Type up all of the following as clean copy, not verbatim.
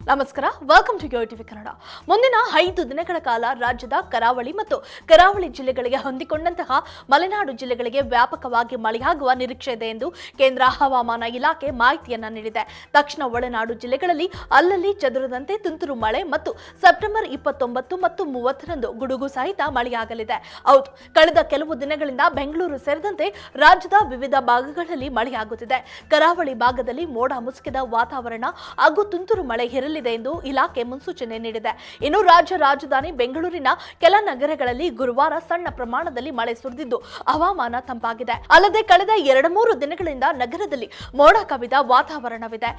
ನಮಸ್ಕಾರ, welcome to YoYo TV Kannada. ಮುಂದಿನ 5 ದಿನಗಳ ಕಾಲ ರಾಜ್ಯದ ಕರಾವಳಿ ಮತ್ತು ಕರಾವಳಿ ಜಿಲ್ಲೆಗಳಿಗೆ ಹೊಂದಿಕೊಂಡಂತಹ ಮಲೆನಾಡು ಜಿಲ್ಲೆಗಳಿಗೆ ವ್ಯಾಪಕವಾಗಿ ಮಳೆಯಾಗುವ ನಿರೀಕ್ಷೆ ಇದೆ ಎಂದು ಕೇಂದ್ರ ಹವಾಮಾನ ಇಲಾಖೆ ಮಾಹಿತಿಯನ್ನ ನೀಡಿದೆ. ದಕ್ಷಿಣ ಒಳನಾಡು ಜಿಲ್ಲೆಗಳಲ್ಲಿ ಅಲ್ಲಲ್ಲಿ ಚದುರದಂತೆ ತುಂತುರು ಮಳೆ ಮತ್ತು ಸೆಪ್ಟೆಂಬರ್ 29 ಮತ್ತು 30ರಂದು ಗುಡುಗು ಸಹಿತ ಮಳೆಯಾಗಲಿದೆ. ಹೌದು, ಕಳೆದ ಕೆಲವು ದಿನಗಳಿಂದ ಬೆಂಗಳೂರು ಸೇರಿದಂತೆ ರಾಜ್ಯದ ವಿವಿಧ ಭಾಗಗಳಲ್ಲಿ ಮಳೆಯಾಗುತ್ತಿದೆ. ಕರಾವಳಿ ಭಾಗದಲ್ಲಿ ಮೋಡ ಮುಸುಕಿದ ವಾತಾವರಣ ಹಾಗೂ ತುಂತುರು ಮಳೆ ಇರಲಿದೆ ಎಂದು ಇಲಾಖೆ ಮುನ್ಸೂಚನೆ ನೀಡಿದೆ. ಇನ್ನು ರಾಜ್ಯ ರಾಜಧಾನಿ ಬೆಂಗಳೂರಿನ ಕೆಲ ನಗರಗಳಲ್ಲಿ ಗುರುವಾರ ಸಣ್ಣ ಪ್ರಮಾಣದಲ್ಲಿ ಮಳೆ ಸುರಿದಿದ್ದು ಹವಾಮಾನ ತಂಪಾಗಿದೆ. ಅಲ್ಲದೆ ಕಳೆದ 2-3 ದಿನಗಳಿಂದ ನಗರದಲ್ಲಿ ಮೋಡ ಕವಿದ ವಾತಾವರಣವಿದೆ.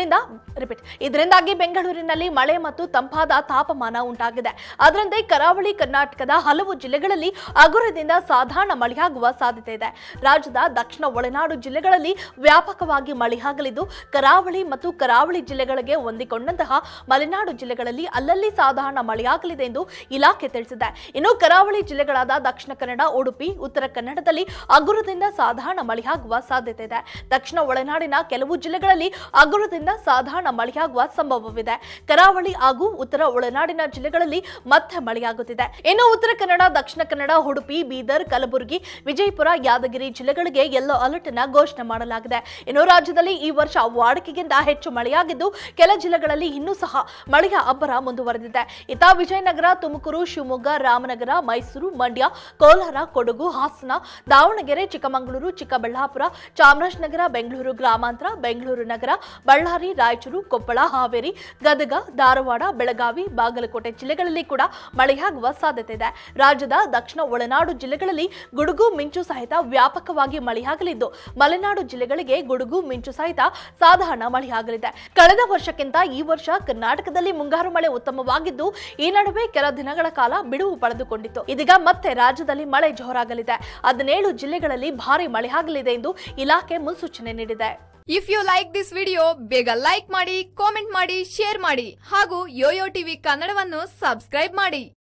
ಇದರಿಂದಾಗಿ ಬೆಂಗಳೂರಿನಲ್ಲಿ ಮಳೆ ಮತ್ತು ತಂಪಾದ ತಾಪಮಾನ ಉಂಟಾಗಿದೆ. ಅದರಂತೆ ಕರಾವಳಿ ಕರ್ನಾಟಕದ ಹಲವು ಜಿಲ್ಲೆಗಳಲ್ಲಿ ಹಗುರದಿಂದ ಸಾಧಾರಣ ಮಳೆಯಾಗುವ ಸಾಧ್ಯತೆ ಇದೆ. ರಾಜ್ಯದ ದಕ್ಷಿಣ ಒಳನಾಡು ಜಿಲ್ಲೆಗಳಲ್ಲಿ ವ್ಯಾಪಕವಾಗಿ ಮಳೆಯಾಗಲಿದ್ದು, ಕರಾವಳಿ ಮತ್ತು ಕರಾವಳಿ ಜಿಲ್ಲೆಗಳಿಗೆ ಹೊಂದಿಕೊಂಡಂತಹ ಮಲೆನಾಡು ಜಿಲ್ಲೆಗಳಲ್ಲಿ ಅಲ್ಲಲ್ಲಿ ಸಾಧಾರಣ ಮಳೆಯಾಗಲಿದೆ ಎಂದು ಇಲಾಖೆ ತಿಳಿಸಿದೆ. ಇನ್ನು ಕರಾವಳಿ ಜಿಲ್ಲೆಗಳಾದ ದಕ್ಷಿಣ ಕನ್ನಡ, ಉಡುಪಿ, ಉತ್ತರ ಕನ್ನಡದಲ್ಲಿ ಹಗುರದಿಂದ ಸಾಧಾರಣ ಮಳೆಯಾಗುವ ಸಾಧ್ಯತೆ ಇದೆ. ದಕ್ಷಿಣ ಒಳನಾಡಿನ ಕೆಲವು ಜಿಲ್ಲೆಗಳಲ್ಲಿ ಹಗುರದಿಂದ ಸಾಧಾರಣ ಮಳೆಯಾಗುವ ಸಂಭವವಿದೆ. ಕರಾವಳಿ ಹಾಗೂ ಉತ್ತರ ಒಳನಾಡಿನ ಜಿಲ್ಲೆಗಳಲ್ಲಿ ಮತ್ತೆ ಮಳೆಯಾಗುತ್ತಿದೆ. ಇನ್ನು ಉತ್ತರ ಕನ್ನಡ, ದಕ್ಷಿಣ ಕನ್ನಡ, ಉಡುಪಿ, ಬೀದರ್, ಕಲಬುರಗಿ, ವಿಜಯಪುರ, ಯಾದಗಿರಿ ಜಿಲ್ಲೆಗಳಿಗೆ ಯೆಲ್ಲೋ ಅಲರ್ಟ್ ಅನ್ನು ಘೋಷಣೆ ಮಾಡಲಾಗಿದೆ. ಇನ್ನು ರಾಜ್ಯದಲ್ಲಿ ಈ ವರ್ಷ ವಾಡಿಕೆಗಿಂತ ಹೆಚ್ಚು ಮಳೆಯಾಗಿದ್ದು, ಕೆಲ ಜಿಲ್ಲೆಗಳಲ್ಲಿ ಇನ್ನೂ ಸಹ ಮಳೆಯ ಅಬ್ಬರ ಮುಂದುವರೆದಿದೆ. ಇತ್ತ ವಿಜಯನಗರ, ತುಮಕೂರು, ಶಿವಮೊಗ್ಗ, ರಾಮನಗರ, ಮೈಸೂರು, ಮಂಡ್ಯ, ಕೋಲಾರ, ಕೊಡಗು, ಹಾಸನ, ದಾವಣಗೆರೆ, ಚಿಕ್ಕಮಗಳೂರು, ಚಿಕ್ಕಬಳ್ಳಾಪುರ, ಚಾಮರಾಜನಗರ, ಬೆಂಗಳೂರು ಗ್ರಾಮಾಂತರ, ಬೆಂಗಳೂರು ನಗರ, ಬಳ್ಳಾರಿ, ರಾಯಚೂರು, ಕೊಪ್ಪಳ, ಹಾವೇರಿ, ಗದಗ, ಧಾರವಾಡ, ಬೆಳಗಾವಿ, ಬಾಗಲಕೋಟೆ ಜಿಲ್ಲೆಗಳಲ್ಲಿ ಕೂಡ ಮಳೆಯಾಗುವ ಸಾಧ್ಯತೆ ಇದೆ. ರಾಜ್ಯದ ದಕ್ಷಿಣ ಒಳನಾಡು ಜಿಲ್ಲೆಗಳಲ್ಲಿ ಗುಡುಗು ಮಿಂಚು ಸಹಿತ ವ್ಯಾಪಕವಾಗಿ ಮಳೆಯಾಗಲಿದ್ದು, ಮಲೆನಾಡು ಜಿಲ್ಲೆಗಳಿಗೆ ಗುಡುಗು ಮಿಂಚು ಸಹಿತ ಸಾಧಾರಣ ಮಳೆಯಾಗಲಿದೆ. ಕಳೆದ ವರ್ಷಕ್ಕಿಂತ ಈ ವರ್ಷ ಕರ್ನಾಟಕದಲ್ಲಿ ಮುಂಗಾರು ಮಳೆ ಉತ್ತಮವಾಗಿದ್ದು, ಈ ನಡುವೆ ಕೆಲ ದಿನಗಳ ಕಾಲ ಬಿಡುವು ಪಡೆದುಕೊಂಡಿತ್ತು. ಇದೀಗ ಮತ್ತೆ ರಾಜ್ಯದಲ್ಲಿ ಮಳೆ ಜೋರಾಗಲಿದೆ. 17 ಜಿಲ್ಲೆಗಳಲ್ಲಿ ಭಾರಿ ಮಳೆಯಾಗಲಿದೆ ಎಂದು ಇಲಾಖೆ ಮುನ್ಸೂಚನೆ ನೀಡಿದೆ. If you like this video, ಬೇಗ ಲೈಕ್ ಮಾಡಿ, ಕಾಮೆಂಟ್ ಮಾಡಿ, ಶೇರ್ ಮಾಡಿ ಹಾಗೂ ಯೋಯೋ ಟಿವಿ ಕನ್ನಡವನ್ನು ಸಬ್ಸ್ಕ್ರೈಬ್ ಮಾಡಿ.